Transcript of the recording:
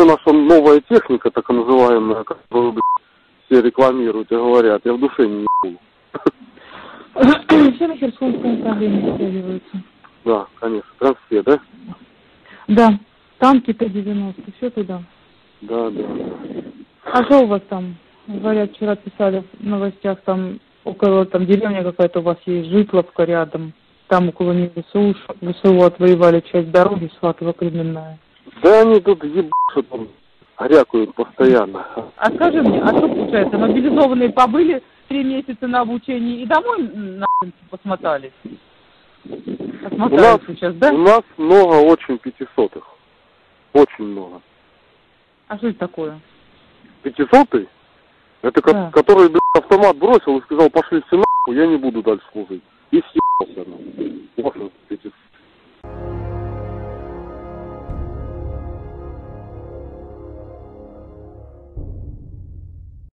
уже наша новая техника, так называемая, которую, блядь, все рекламируют и говорят, я в душе не ебу. Все на Херсонском направлении стягиваются. Да, конечно. Трансфер, да? Да. Танки Т-90, все туда. Да. А что у вас там? Говорят, вчера писали в новостях, там около там деревня какая-то у вас есть, Житловка рядом. Там около них ВСУ отвоевали часть дороги, Сватово-Кременная. Да они тут ебутся там, горякают постоянно. А скажи мне, а что получается, мобилизованные побыли 3 месяца на обучении и домой посмотались? Посмотались сейчас, да? У нас много очень 500-х. Очень много. А что это такое? 500-й? Это Да. который, блядь, автомат бросил и сказал, пошли все нахуй, я не буду дальше служить. И съебался.